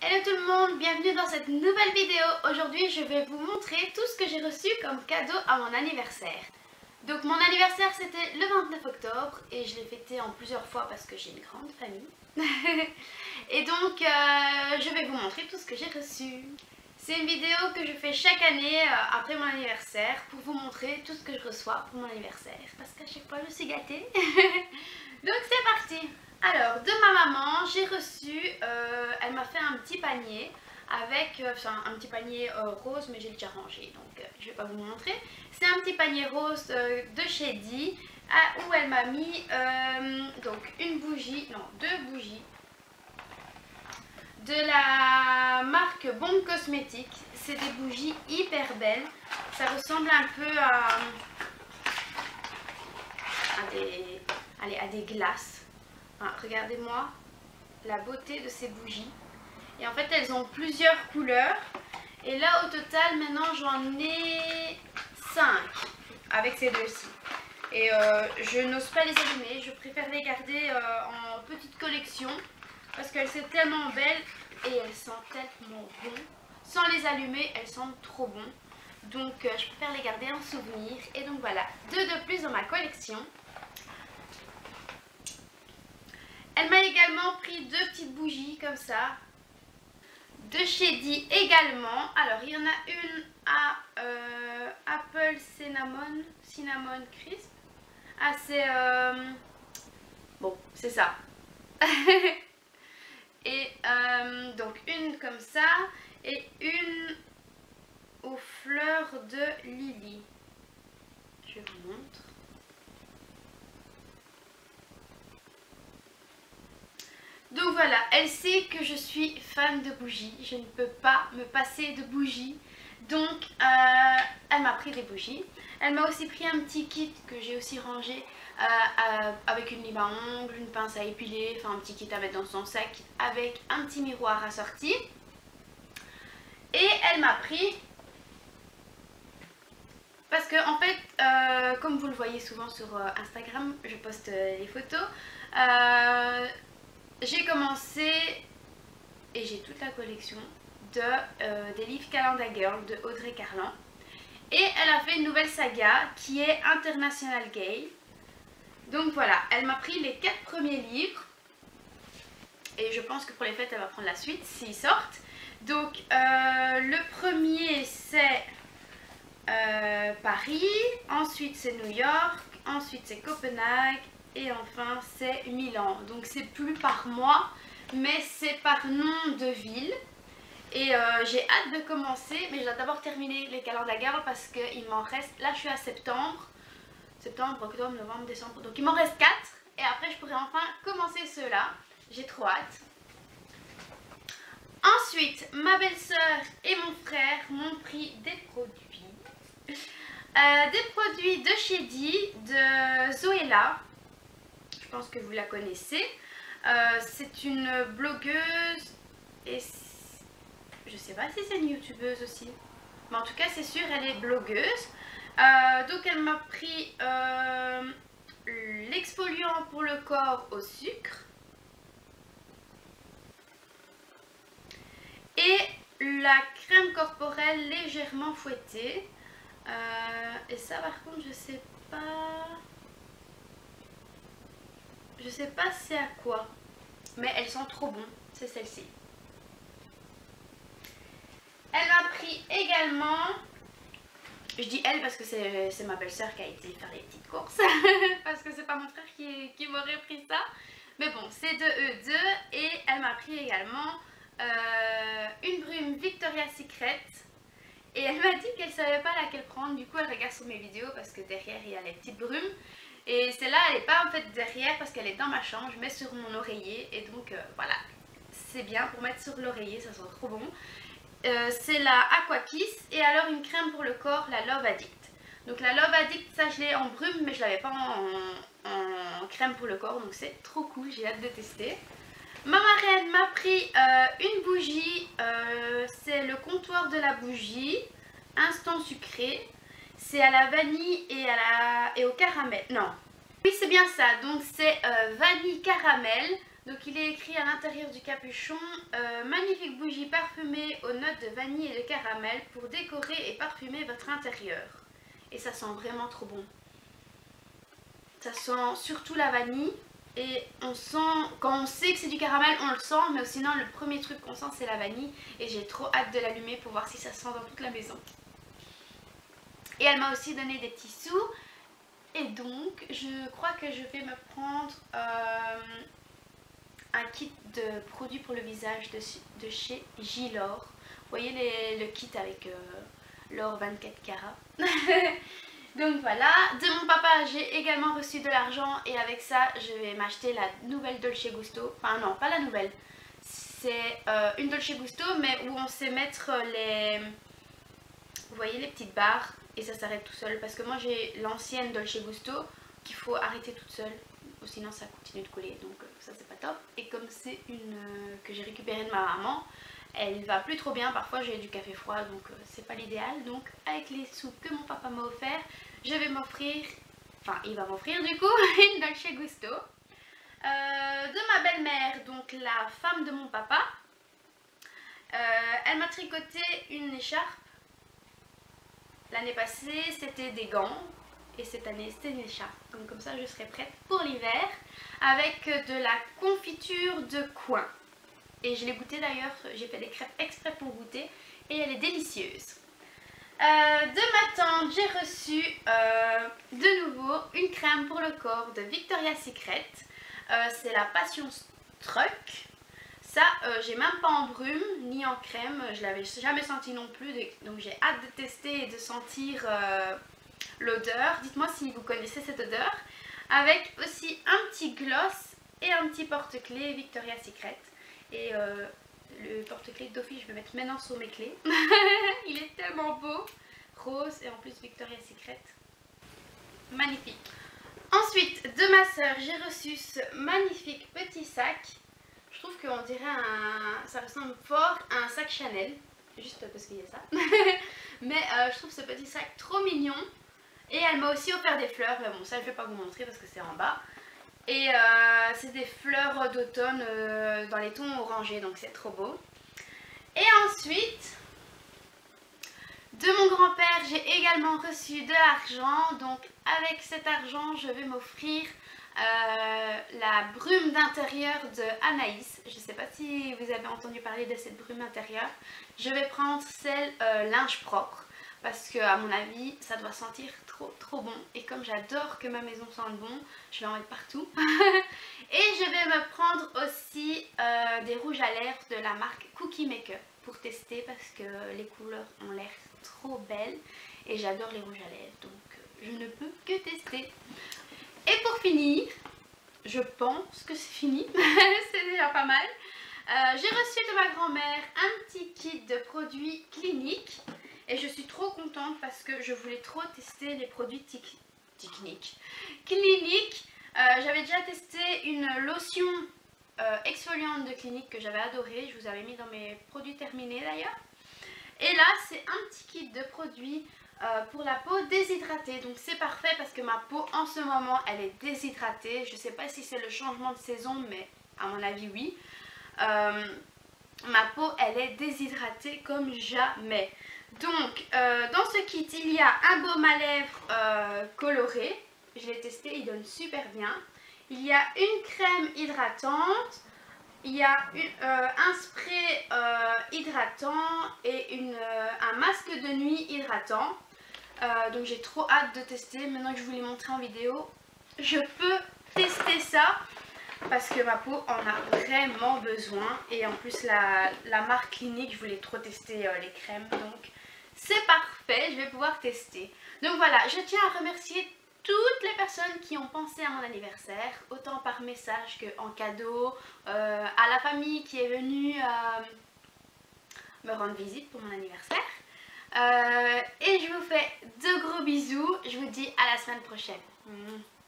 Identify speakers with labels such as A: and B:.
A: Hello tout le monde, bienvenue dans cette nouvelle vidéo. Aujourd'hui je vais vous montrer tout ce que j'ai reçu comme cadeau à mon anniversaire. Donc mon anniversaire c'était le 29 octobre et je l'ai fêté en plusieurs fois parce que j'ai une grande famille. Et donc je vais vous montrer tout ce que j'ai reçu. C'est une vidéo que je fais chaque année après mon anniversaire pour vous montrer tout ce que je reçois pour mon anniversaire. Parce qu'à chaque fois je suis gâtée. Donc c'est parti. Alors de ma maman j'ai reçu, elle m'a fait un petit panier avec, un petit panier rose mais j'ai déjà rangé donc je vais pas vous montrer. C'est un petit panier rose de chez Di où elle m'a mis donc une bougie, non deux bougies de la marque Bombe Cosmétique. C'est des bougies hyper belles, ça ressemble un peu à des glaces. Regardez-moi la beauté de ces bougies. Et en fait elles ont plusieurs couleurs. Et là au total maintenant j'en ai 5 avec ces deux-ci. Et je n'ose pas les allumer, je préfère les garder en petite collection. Parce qu'elles sont tellement belles et elles sentent tellement bon. Sans les allumer elles sentent trop bon. Donc je préfère les garder en souvenir. Et donc voilà, deux de plus dans ma collection. Elle m'a également pris deux petites bougies comme ça, de chez Di également. Alors il y en a une à Apple Cinnamon Crisp. Ah c'est bon c'est ça. Et donc une comme ça et une aux fleurs de Lily. Je vous montre. Donc voilà, elle sait que je suis fan de bougies, je ne peux pas me passer de bougies. Donc elle m'a pris des bougies. Elle m'a aussi pris un petit kit que j'ai aussi rangé avec une lime à ongles, une pince à épiler, enfin un petit kit à mettre dans son sac avec un petit miroir assorti. Et elle m'a pris, parce que en fait, comme vous le voyez souvent sur Instagram, je poste les photos. J'ai commencé et j'ai toute la collection des livres Calendar Girl de Audrey Carlan. Et elle a fait une nouvelle saga qui est International Gay. Donc voilà, elle m'a pris les 4 premiers livres. Et je pense que pour les fêtes elle va prendre la suite s'ils sortent. Donc le premier c'est Paris, ensuite c'est New York, ensuite c'est Copenhague. Et enfin c'est Milan. Donc c'est plus par mois mais c'est par nom de ville. Et j'ai hâte de commencer. Mais je dois d'abord terminer les Calendar Girl parce qu'il m'en reste. Là je suis à septembre. Septembre, octobre, novembre, décembre. Donc il m'en reste 4. Et après je pourrai enfin commencer ceux-là. J'ai trop hâte. Ensuite ma belle-sœur et mon frère m'ont pris des produits. Des produits de chez Di, de Zoella. Je pense que vous la connaissez. C'est une blogueuse et je sais pas si c'est une youtubeuse aussi. Mais en tout cas c'est sûr elle est blogueuse. Donc elle m'a pris l'exfoliant pour le corps au sucre. Et la crème corporelle légèrement fouettée. Et ça par contre je sais pas... Je sais pas c'est à quoi, mais elles sont trop bonnes, c'est celle-ci. Elle m'a pris également, je dis elle parce que c'est ma belle-sœur qui a été faire les petites courses, parce que c'est pas mon frère qui m'aurait pris ça. Mais bon, c'est de eux deux. Et elle m'a pris également une brume Victoria's Secret. Et elle m'a dit qu'elle savait pas laquelle prendre, du coup elle regarde sur mes vidéos parce que derrière il y a les petites brumes. Et celle-là elle n'est pas en fait derrière parce qu'elle est dans ma chambre, je mets sur mon oreiller et donc voilà, c'est bien pour mettre sur l'oreiller, ça sent trop bon. C'est la Aqua Kiss et alors une crème pour le corps, la Love Addict. Donc la Love Addict, ça je l'ai en brume mais je l'avais pas en crème pour le corps, donc c'est trop cool, j'ai hâte de tester. Ma marraine m'a pris une bougie, c'est le comptoir de la bougie, instant sucré. C'est à la vanille et au caramel. Non, oui c'est bien ça, donc c'est vanille caramel Donc il est écrit à l'intérieur du capuchon magnifique bougie parfumée aux notes de vanille et de caramel pour décorer et parfumer votre intérieur. Et ça sent vraiment trop bon. Ça sent surtout la vanille. Et on sent, quand on sait que c'est du caramel, on le sent, mais sinon le premier truc qu'on sent c'est la vanille. Et j'ai trop hâte de l'allumer pour voir si ça sent dans toute la maison. Et elle m'a aussi donné des petits sous. Et donc je crois que je vais me prendre un kit de produits pour le visage de chez Gilor. Vous voyez le kit avec l'or 24 carats. Donc voilà, de mon papa j'ai également reçu de l'argent et avec ça je vais m'acheter la nouvelle Dolce Gusto. Enfin non, pas la nouvelle. C'est une Dolce Gusto mais où on sait mettre les... Vous voyez les petites barres et ça s'arrête tout seul. Parce que moi j'ai l'ancienne Dolce Gusto qu'il faut arrêter toute seule. Ou sinon ça continue de couler donc ça c'est pas top. Et comme c'est une que j'ai récupérée de ma maman, elle va plus trop bien, parfois j'ai du café froid donc c'est pas l'idéal. Donc avec les sous que mon papa m'a offert, je vais m'offrir, enfin il va m'offrir du coup une Dolce Gusto. De ma belle-mère, donc la femme de mon papa, elle m'a tricoté une écharpe. L'année passée c'était des gants et cette année c'était une écharpe. Donc comme ça je serai prête pour l'hiver avec de la confiture de coin. Et je l'ai goûté d'ailleurs, j'ai fait des crêpes exprès pour goûter et elle est délicieuse. De ma tante, j'ai reçu de nouveau une crème pour le corps de Victoria's Secret. C'est la Passion Struck. Ça, j'ai même pas en brume ni en crème, je l'avais jamais senti non plus. Donc j'ai hâte de tester et de sentir l'odeur. Dites-moi si vous connaissez cette odeur. Avec aussi un petit gloss et un petit porte-clés Victoria's Secret. Et le porte-clés d'office, je vais mettre maintenant sur mes clés. Il est tellement beau. Rose et en plus Victoria's Secret. Magnifique. Ensuite, de ma soeur, j'ai reçu ce magnifique petit sac. Je trouve qu'on dirait ça ressemble fort à un sac Chanel. Juste parce qu'il y a ça. Mais je trouve ce petit sac trop mignon. Et elle m'a aussi offert des fleurs. Mais bon, ça je ne vais pas vous montrer parce que c'est en bas. Et c'est des fleurs d'automne dans les tons orangés, donc c'est trop beau. Et ensuite, de mon grand-père, j'ai également reçu de l'argent. Donc avec cet argent, je vais m'offrir la brume d'intérieur de Anaïs. Je ne sais pas si vous avez entendu parler de cette brume intérieure. Je vais prendre celle linge propre. Parce que à mon avis ça doit sentir trop bon. Et comme j'adore que ma maison sente bon, je vais en mettre partout. Et je vais me prendre aussi des rouges à lèvres de la marque Cookie Maker pour tester parce que les couleurs ont l'air trop belles. Et j'adore les rouges à lèvres donc je ne peux que tester. Et pour finir, je pense que c'est fini. C'est déjà pas mal. J'ai reçu de ma grand-mère un petit kit de produits cliniques. Et je suis trop contente parce que je voulais trop tester les produits cliniques. J'avais déjà testé une lotion exfoliante de Clinique que j'avais adorée. Je vous avais mis dans mes produits terminés d'ailleurs. Et là c'est un petit kit de produits pour la peau déshydratée. Donc c'est parfait parce que ma peau en ce moment elle est déshydratée. Je ne sais pas si c'est le changement de saison mais à mon avis oui. Ma peau elle est déshydratée comme jamais. Donc dans ce kit il y a un baume à lèvres coloré. Je l'ai testé, il donne super bien. Il y a une crème hydratante. Il y a un spray hydratant et un masque de nuit hydratant. Donc j'ai trop hâte de tester. Maintenant que je vous l'ai montré en vidéo, je peux tester ça. Parce que ma peau en a vraiment besoin. Et en plus la marque Clinique, je voulais trop tester les crèmes. Donc c'est parfait, je vais pouvoir tester. Donc voilà, je tiens à remercier toutes les personnes qui ont pensé à mon anniversaire. Autant par message qu'en cadeau. À la famille qui est venue me rendre visite pour mon anniversaire. Et je vous fais de gros bisous. Je vous dis à la semaine prochaine.